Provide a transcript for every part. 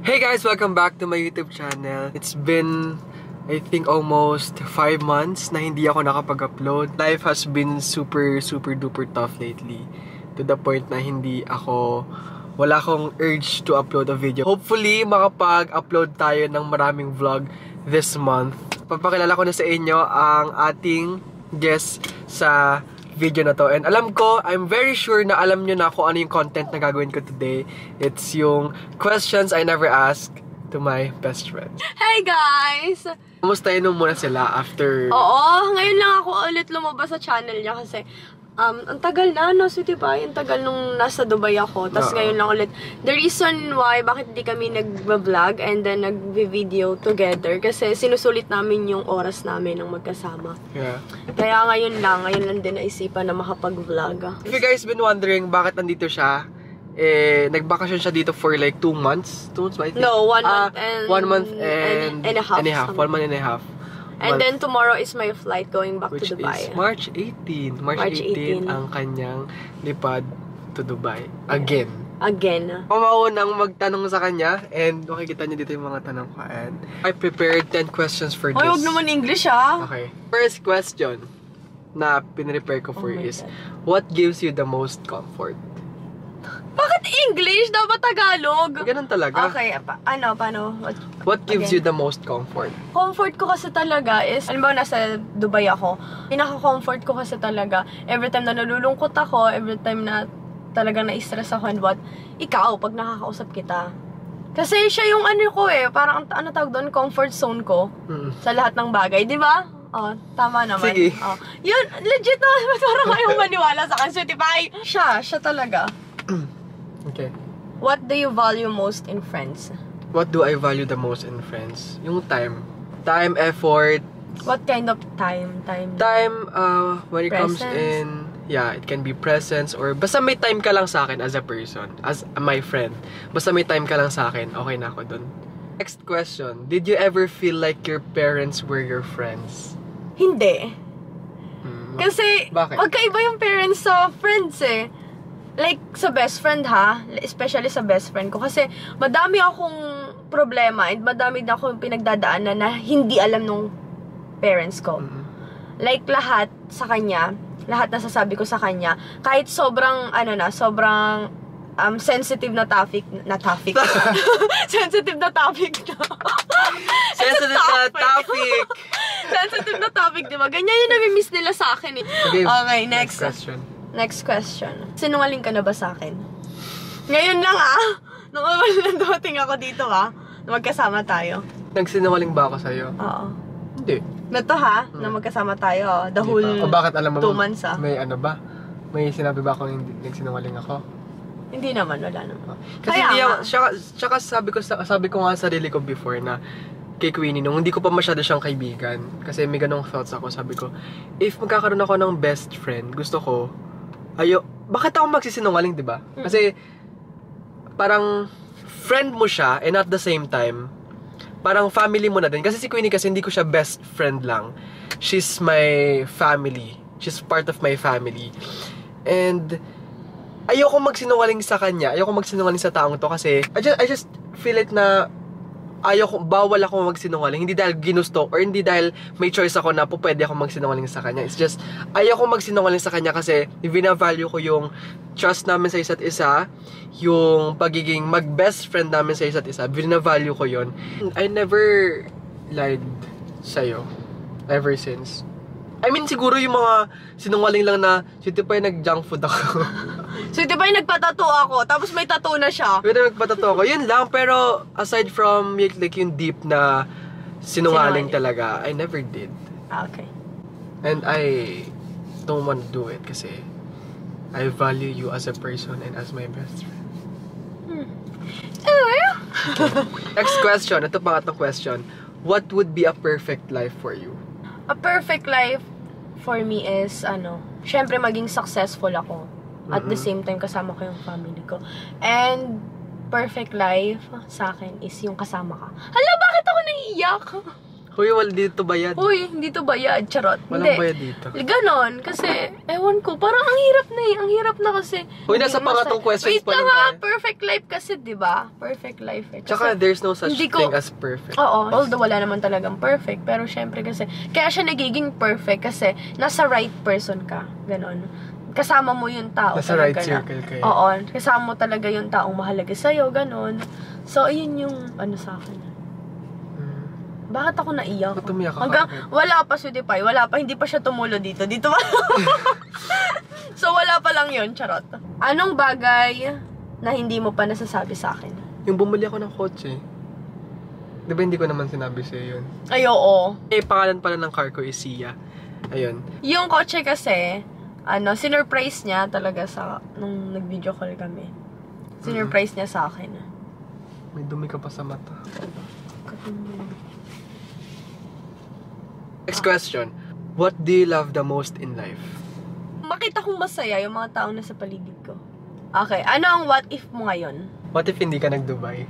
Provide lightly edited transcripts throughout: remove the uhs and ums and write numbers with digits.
Hey guys! Welcome back to my YouTube channel. It's been, I think, almost 5 months na hindi ako nakapag-upload. Life has been super duper tough lately. To the point na wala akong urge to upload a video. Hopefully, makapag-upload tayo ng maraming vlog this month. Papakilala ko na sa inyo ang ating guest sa video na to. And alam ko, I'm very sure na alam nyo na kung ano yung content na gagawin ko today. It's yung questions I never ask to my best friend. Hey guys! Kumustahin mo muna sila after... Oo, ngayon lang ako ulit lumabas sa channel niya kasi ang tagal na, no, Sweetie Pie? Ang tagal nung nasa Dubai ako. Tapos ngayon lang ulit. The reason why, bakit di kami nag-vlog and then nag-video together, kasi sinusulit namin yung oras namin ng magkasama. Yeah. Kaya ngayon lang din naisipan na makapag-vlog. If you guys been wondering bakit nandito siya, nagbakasyon siya dito for like 2 months. 2 months ba? No, 1 month and... 1 month and a half. 1 month and a half. And then tomorrow is my flight going back to Dubai. Which is March 18. March 18 ang kanyang lipad to Dubai. Again. Pamaunang magtanong sa kanya and makikita niyo dito yung mga tanong ko. And I prepared 10 questions for this. Huwag naman English ah. Okay. First question na pinrepare ko for you is, what gives you the most comfort? Bakit English? Dapat Tagalog. Ganun talaga. Okay, paano? What gives you the most comfort? Comfort ko kasi talaga is, alam mo, nasa Dubai ako. Pinaka-comfort ko kasi talaga, every time na nalulungkot ako, every time na talagang na-stress ako and what, ikaw, pag nakakausap kita. Kasi siya yung parang ano tawag doon, comfort zone ko sa lahat ng bagay, di ba? Oh, tama naman. Sige. Oh. Yun, legit na, parang kayong maniwala sa akin, Sweetie Pie. Siya talaga. Okay. What do you value most in friends? What do I value the most in friends? Yung time. Time, effort. What kind of time? Time, when it comes in, yeah, it can be presence or basta may time ka lang sa akin as a person, as my friend. Basta may time ka lang sa akin, okay na ako dun. Next question. Did you ever feel like your parents were your friends? Hindi. Kasi, bakit? magkaiba yung parents sa friends eh. Like, sa best friend ha, especially sa best friend ko. Kasi, madami akong problema and madami na akong pinagdadaanan na hindi alam nung parents ko. Like, lahat sa kanya, lahat na sasabi ko sa kanya, kahit sobrang, sobrang sensitive na topic. Sensitive na topic na. Sensitive na topic, diba? Ganyan yung nami-miss nila sa akin eh. Okay, next question. Next question. Sinungaling ka na ba sa akin? Ngayon lang nung dumating ako dito na magkasama tayo. Nagsinungaling ba ako sa'yo? Oo. Hindi. Na na magkasama tayo. The whole bakit alam mo 2 months may ba? May sinabi ba akong nagsinungaling ako? Hindi naman, wala naman. Kasi tsaka sabi ko nga sa sarili ko before na kay Queenie, nung hindi ko pa masyado siyang kaibigan, kasi may ganong thoughts ako, sabi ko, if magkakaroon ako ng best friend, gusto ko, bakit ako magsisinungaling, diba? Kasi, parang, friend mo siya, and at the same time, parang family mo na din. Kasi si Queenie kasi hindi ko siya best friend lang. She's my family. She's part of my family. And, ayoko magsinungaling sa kanya. Ayoko magsinungaling sa taong to kasi I just feel it na bawal ako magsinungaling. Hindi dahil ginusto or hindi dahil may choice ako na pwede ako magsinungaling sa kanya. It's just, ayoko magsinungaling sa kanya kasi bina-value ko yung trust namin sa isa't isa, yung pagiging mag-best friend namin sa isa't isa. Bina-value ko yun. I never lied sa'yo ever since. I mean, siguro yung mga sinungaling lang na, Sweetie Pie, nag-junk food ako. Sweetie Pie, nagpatattoo ako, tapos may tattoo na siya. Pwede nagpatattoo ako. Yun lang, pero aside from like yung deep na sinungaling talaga, I never did. Okay. And I don't want to do it kasi I value you as a person and as my best friend. Next question, ito pangatlong question. What would be a perfect life for you? A perfect life for me is, syempre maging successful ako. At the same time, kasama ko yung family ko. And, perfect life sa akin is yung kasama ka. Hala, bakit ako naiiyak? Huy, wala dito bayad. Uy, hindi to bayad, charot. Walang Hindi. bayad dito. Ganon, kasi, ewan ko, parang ang hirap na eh. Ang hirap na kasi. Huy, nasa pangatong questions Wait pa lang lang ha, tayo. perfect life kasi, di ba? Perfect life eh. Kasi, Tsaka there's no such hindi thing ko- as perfect. oo, although wala naman talagang perfect. Pero syempre kasi, kaya siya nagiging perfect kasi nasa right person ka. Ganon. Kasama mo yung tao. Nasa talaga right circle kayo. Oo, kasama mo talaga yung taong mahalaga sa'yo, ganon. So, ayun yung ano sa akin. Bakit ako naiyak? Ba't umiyak ka Hanggang, kagad? wala pa, Sweetie Pie. Wala pa, hindi pa siya tumulo dito. Dito pa. So, wala pa lang yun, charot. Anong bagay na hindi mo pa nasasabi sa akin? Yung bumili ako ng kotse. Di ba hindi ko naman sinabi sa'yo yun? Ay, oo. Pangalan pala ng car ko is Sia. Ayun. Yung kotse kasi, sinurprise niya talaga nung nag-video call kami. Sinurprise niya sa akin. May dumi ka pa sa mata. Next question. What do you love the most in life? Makita kong masaya yung mga taong nasa paligid ko. Okay, ano ang what if mo ngayon? What if hindi ka nag-Dubai?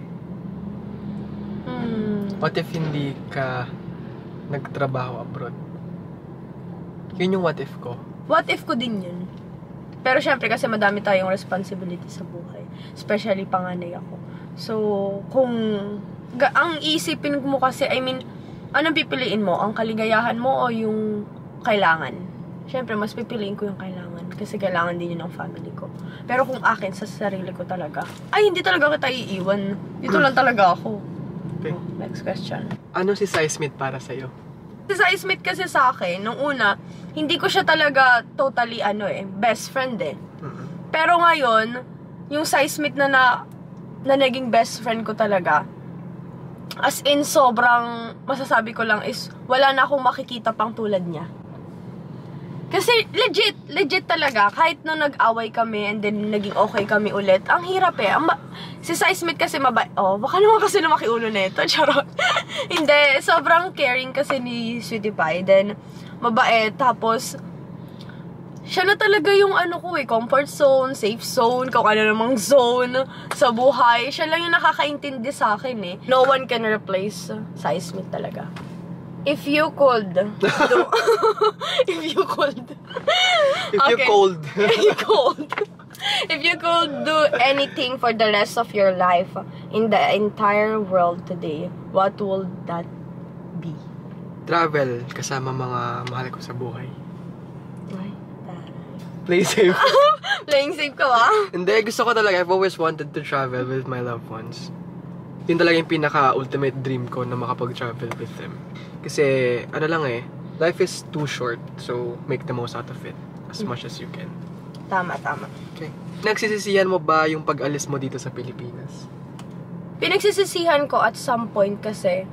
What if hindi ka nagtrabaho abroad? Yun yung what if ko. What if ko din yun? Pero syempre kasi madami tayong responsibility sa buhay. Especially panganay ako. So, kung ang isipin mo kasi, I mean, anong pipiliin mo? Ang kaligayahan mo o yung kailangan? Syempre, mas pipiliin ko yung kailangan. Kasi kailangan din yun ng family ko. Pero kung akin, sa sarili ko talaga, ay, hindi talaga kita iiwan. Dito lang talaga ako. Okay. Next question. Ano si Sai Smith para sa'yo? Si Sai Smith kasi sa akin, nung una, hindi ko siya talaga totally, best friend eh. Pero ngayon, yung Sai Smith na naging best friend ko talaga, as in, sobrang, masasabi ko lang is, wala na akong makikita pang tulad niya. Kasi, legit talaga, kahit nung nag-away kami and then naging okay kami ulit, ang hirap eh. Si Sai Smith kasi baka naman kasi lumaki ulo na ito, charot. Hindi, sobrang caring kasi ni Sweetie Pie, then, mabait, tapos, siya na talaga yung comfort zone, safe zone, kung ano namang zone sa buhay. Siya lang yung nakakaintindi sa akin eh. No one can replace Sai Smith talaga. If you could if you could do anything for the rest of your life in the entire world today, what would that be? Travel kasama mga mahal ko sa buhay. Ay, Play safe. playing safe ka ba? Hindi, gusto ko talaga. I've always wanted to travel with my loved ones. Yun talaga yung pinaka-ultimate dream ko na makapag-travel with them. Kasi, life is too short. So, make the most out of it as much as you can. Tama. Okay. Nagsisisihan mo ba yung pag-alis mo dito sa Pilipinas? Pinagsisisihan ko at some point kasi,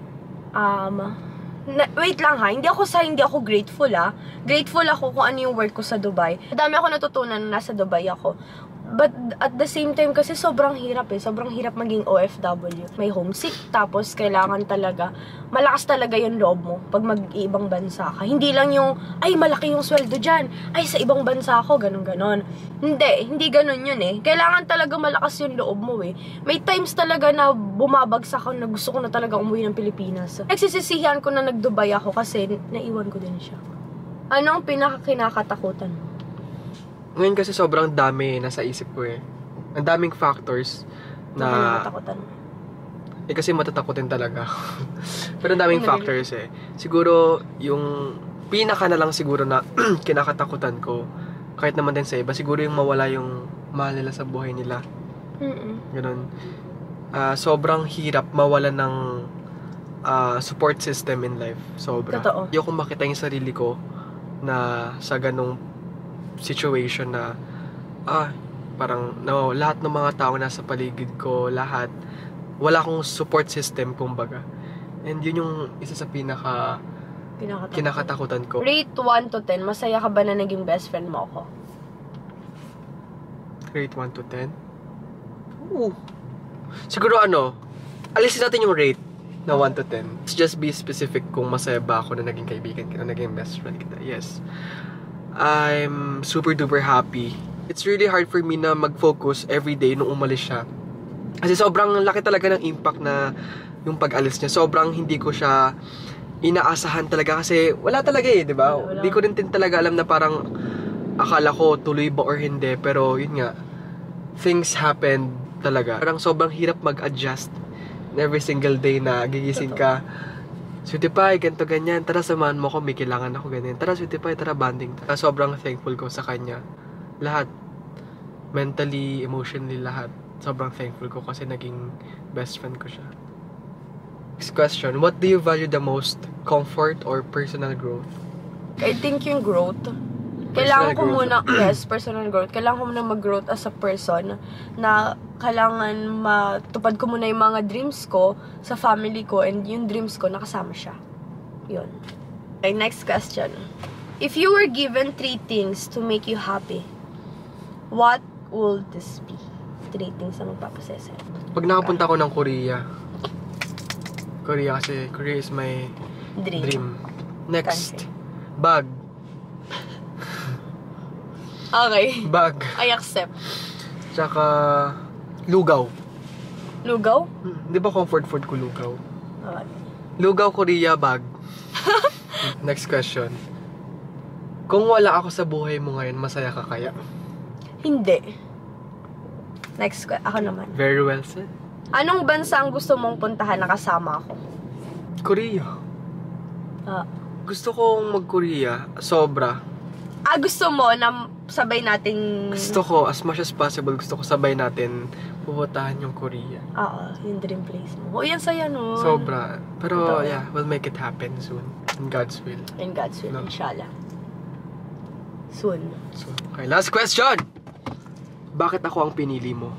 wait lang ha, hindi ako grateful ha. Grateful ako kung ano yung work ko sa Dubai. Dami ako natutunan na nasa Dubai ako. But at the same time kasi sobrang hirap eh. Sobrang hirap maging OFW. May homesick, tapos kailangan talaga, malakas talaga yung loob mo pag mag-ibang bansa ka. Hindi lang yung, ay malaki yung sweldo dyan. Ay sa ibang bansa ako, ganun-ganon. Hindi ganun yun eh. Kailangan talaga malakas yung loob mo eh. May times talaga na bumabagsak ako na gusto ko na talaga umuwi ng Pilipinas. Nagsisisihan ko na nag-Dubai ako kasi naiwan ko din siya. Anong pinaka-kinakatakutan mo? Ngayon kasi sobrang dami nasa isip ko eh. Ang daming factors na... Nakatakutan mo? kasi matatakutin talaga. Pero ang daming factors eh. Siguro, yung pinaka na lang siguro na kinakatakutan ko, kahit naman din sa iba, siguro yung mawala yung mahal nila sa buhay nila. Ganun. Sobrang hirap mawala ng support system in life. Sobra. Totoo. Ayoko makita yung sarili ko na sa ganung situation na parang lahat ng mga tao nasa paligid ko, lahat wala akong support system kumbaga. And yun yung isa sa kinakatakutan ko. Rate 1 to 10, masaya ka ba na naging best friend mo ako? Rate 1 to 10? Siguro alisin natin yung rate na 1 to 10. Let's just be specific kung masaya ba ako na naging kaibigan kita, naging best friend kita. Yes. I'm super duper happy. It's really hard for me na mag-focus every day nung umalis siya. Kasi sobrang laki talaga ng impact na yung pag-alis niya. Sobrang hindi ko siya inaasahan talaga kasi wala talaga eh, di ba? Hindi ko rin talaga alam na parang akala ko tuloy ba or hindi, pero yun nga, things happen talaga. Parang sobrang hirap mag-adjust every single day na gigising ka. Sweetie Pie, ganito ganyan, tara samahan mo ko, may kailangan ako ganyan. Tara Sweetie Pie, tara banding. Sobrang thankful ko sa kanya. Lahat. Mentally, emotionally, lahat. Sobrang thankful ko kasi naging best friend ko siya. Next question, what do you value the most? Comfort or personal growth? I think yung growth. Kailangan ko muna, yes, personal growth. Kailangan ko muna mag-growth as a person na kailangan matupad ko muna yung mga dreams ko sa family ko and yung dreams ko nakasama siya. Yun. Okay, next question. If you were given 3 things to make you happy, what would this be? 3 things na magpapasaya sa'yo. Pag nakapunta ko ng Korea kasi Korea is my dream. Next, country. Bag. Okay. Bag. I accept. Tsaka, lugaw. Lugaw? Di ba comfort food ko lugaw? Okay. Lugaw, Korea, bag. Next question. Kung wala ako sa buhay mo ngayon, masaya ka kaya? Hindi. Next question. Ako naman. Very well said. Anong bansa ang gusto mong puntahan na kasama ako? Korea. Ah. Gusto kong mag-Korea. Sobra. Gusto mo na sabay nating... Gusto ko, as much as possible, gusto ko sabay natin pupuntahan yung Korea. Oo, yung dream place mo. Yan saya nun. Sobra. Pero, Ito. yeah, we'll make it happen soon. In God's will. In God's will, No. inshallah. Soon. So, okay, last question! Bakit ako ang pinili mo?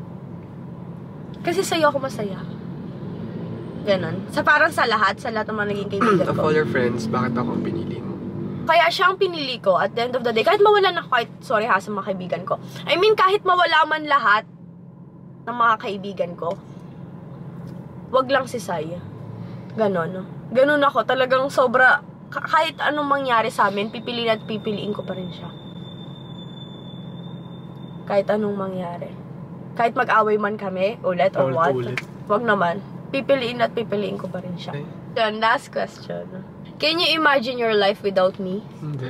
Kasi sa'yo ako masaya. Ganon. Parang sa lahat ng mga naging kaibigan Of ko. all your friends, bakit ako ang pinili mo? Kaya siya ang pinili ko at the end of the day. Kahit mawala na kahit, sorry ha, sa mga kaibigan ko. I mean, kahit mawala man lahat ng mga kaibigan ko, wag lang si Sai. Ganon. Ganon ako. Talagang sobra, kahit anong mangyari sa amin, pipiliin at pipiliin ko pa rin siya. Kahit anong mangyari. Kahit mag-away man kami, ulit or what, wag naman. Pipiliin at pipiliin ko pa rin siya. Okay. Last question. Can you imagine your life without me? Hindi.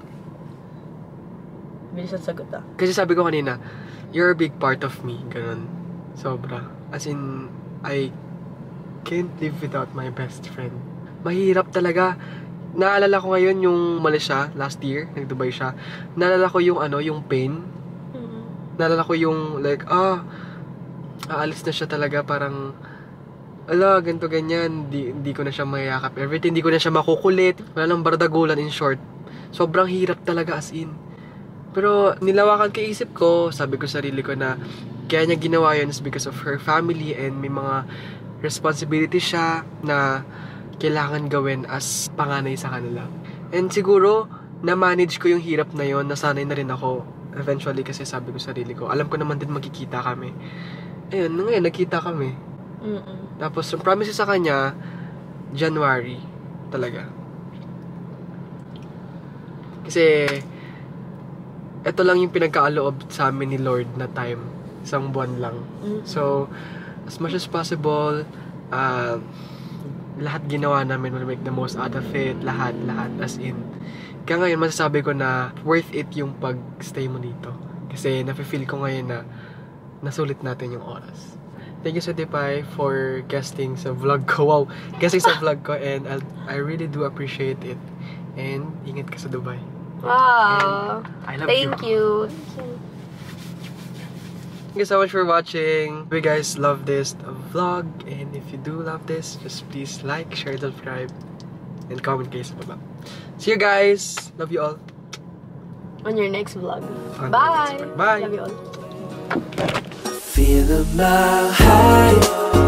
Bilisan sagot ah. Kasi sabi ko kanina, you're a big part of me. Ganun. Sobra. As in, I can't live without my best friend. Mahirap talaga. Naalala ko ngayon yung umalis siya, last year, nag-Dubai siya. Naalala ko yung yung pain. Naalala ko yung like, aalis na siya talaga, parang ganito ganyan, hindi ko na siya mayakap everything, hindi ko na siya makukulit, wala nang bardagulan, in short. Sobrang hirap talaga, as in. Pero nilawakan kay isip ko, sabi ko sa sarili ko na kaya niya ginawa yun is because of her family and may mga responsibility siya na kailangan gawin as panganay sa kanila. And siguro, na-manage ko yung hirap na yun, nasanay na rin ako eventually kasi sabi ko sa sarili ko, alam ko naman din magkikita kami. Ayun, ngayon nagkita kami. Tapos yung promise sa kanya, January talaga. Kasi ito lang yung pinagkaaloob sa amin ni Lord na time. Isang buwan lang. So, as much as possible, lahat ginawa namin, we'll make the most out of it. Lahat, as in. Kaya ngayon, masasabi ko na worth it yung pag-stay mo dito. Kasi nafe-feel ko ngayon na nasulit natin yung oras. Thank you, Sweetie Pie, for guesting sa vlog ko. Wow! Guesting sa vlog ko, and I really do appreciate it. And ingat ka sa Dubai. Wow! And I love Thank you. Thank you so much for watching. If you guys love this vlog, and if you do love this, just please like, share, subscribe, and comment kayo sa baba. See you guys! Love you all. On your next vlog. On your Bye! next vlog. Bye! Love you all. Feeling my high.